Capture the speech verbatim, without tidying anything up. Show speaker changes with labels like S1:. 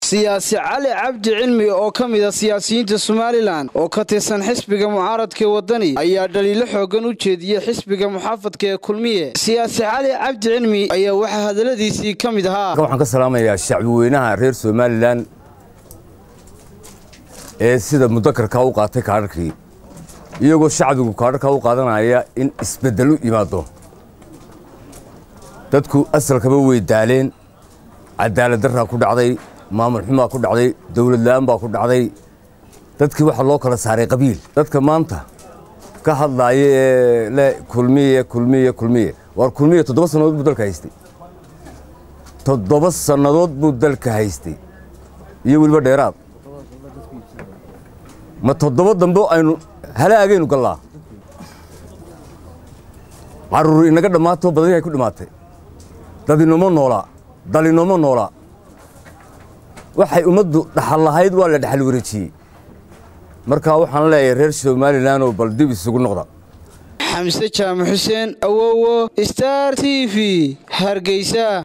S1: siyaasi cali cabdi cilmi oo ka mid ah siyaasiyiinta Somaliland oo ka tirsan xisbiga mucaaradka wadani ayaa dhaliilo xoogan u jeediyay xisbiga muxaafadka ee kulmiye. siyaasi cali cabdi cilmi ayaa waxa hadaladiisii ka mid ahaa
S2: waxaan ka salaamayaa shacbi weynaha reer Somaliland ee sida mudakarka u qaatay kaarkii iyagoo shacbigu kaarka u qaadanaya in isbedel u yimaado. dadku asalkaba way daaleen, cadaalad darra ku dhacday, maamul xumaa ku dhacday, dawlad la'aan baa ku dhacday. dadkii waxa loo kala saaray qabiil. dadka maanta ka hadlaaya ee la kulmiye kulmiye kulmiye war kulmiye toddoba sanadood buu dalka haystay. toddoba sanadood buu dalka haystay iyo waliba dheeraad. ma toddoba dambe aynu halaagaynu galaa caruur inaga dhamaato badan ay ku dhimaatay. dadinimo noola dalinimo noola waxay ummaddu dhaxal lahayd waa la dhaxal wareejiyay. marka waxaan leeyahay reer Somaliland oo bal dib isugu noqda.
S1: xamse jaamac xuseen awowo Star T V Hargeysa.